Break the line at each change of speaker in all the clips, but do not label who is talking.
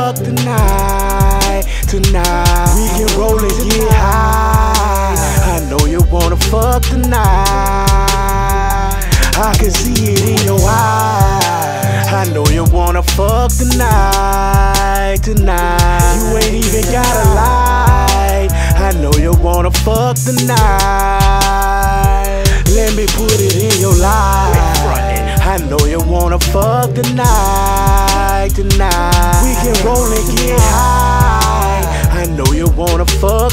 fuck tonight. We can roll and get high. I know you wanna fuck tonight. I can see it in your eyes. I know you wanna fuck tonight. You ain't even gotta lie. I know you wanna fuck tonight. Let me put it in your life. I know you wanna fuck tonight. We can roll and get high. I know you wanna fuck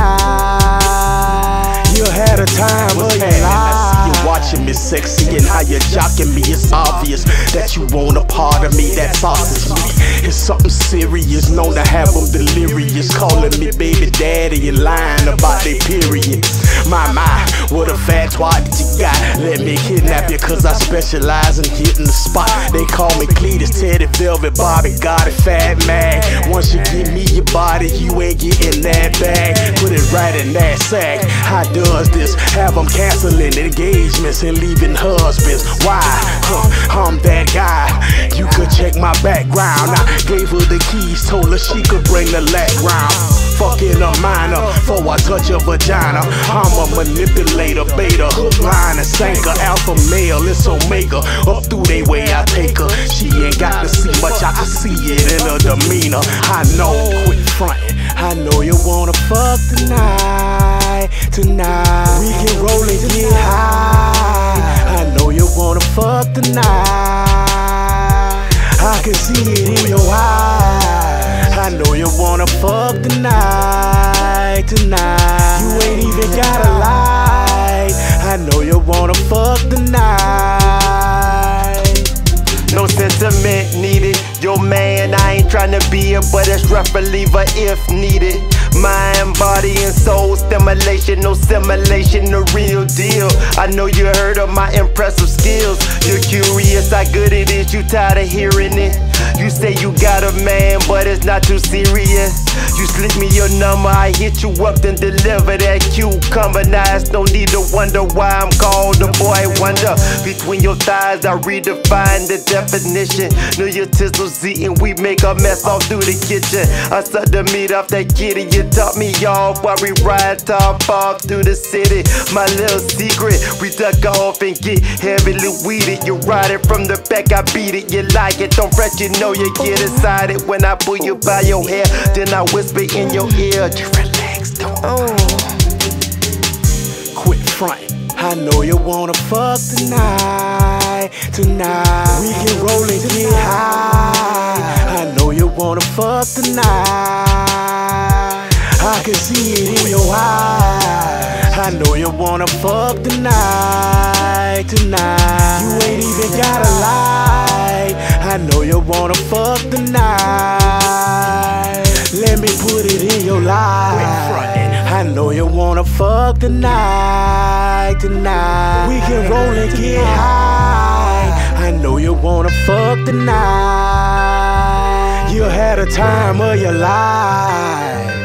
tonight. You had a time of your life.
You're watching me sexy and how you're jocking me. It's obvious that you want a part of me. That sausage meat is something serious, known to have them delirious, calling me baby daddy and lying about their period. My, what a fat twat that you got. Let me kidnap you cause I specialize in hitting the spot. They call me Cletus, Teddy, Velvet, Bobby, got it, fat man. Once you give me your body, you ain't getting that bag. Put it right in that sack. How does this? Have them canceling engagements and leaving husbands. Why? I'm that guy. You could check my background. I gave her the keys, told her she could bring the lat round. Fucking a minor, before I touch her vagina. I'm a manipulator, beta, hook, line, and sinker. Alpha male, it's omega. Up through they way I take her. She ain't got to see much, I can see it in her demeanor. I know, quit frontin'. I know you wanna fuck tonight. We can roll and get high. I know you wanna fuck tonight. I can see it in your eyes. I know you wanna fuck tonight. You ain't even gotta lie. I know you wanna fuck tonight.
No sentiment needed. Your man, I ain't tryna be a but it's rough reliever if needed. Mind, body, and soul stimulation, no simulation, the real deal. I know you heard of my impressive skills. You're curious how good it is, you tired of hearing it. You say you got a man, but it's not too serious. You slip me your number, I hit you up, then deliver that cucumber. Now it's no need to wonder why I'm called the boy wonder. Between your thighs, I redefine the definition. Know your tizzles eating, we make a mess all through the kitchen. I suck the meat off that kitty, you top me off while we ride top off through the city. My little secret, we duck off and get heavily weeded. You ride it from the back, I beat it, you like it, don't fret, you know you get excited when I pull you by your hair, then I whisper in your ear, just relax, don't
quit frontin'. I know you wanna fuck tonight. We can roll and get high. I know you wanna fuck tonight. I can see it in your eyes. I know you wanna fuck tonight. You ain't even gotta lie. I know you wanna fuck tonight. Let me put it in your life. I know you wanna fuck tonight. We can roll and get high. I know you wanna fuck tonight. You had a time of your life.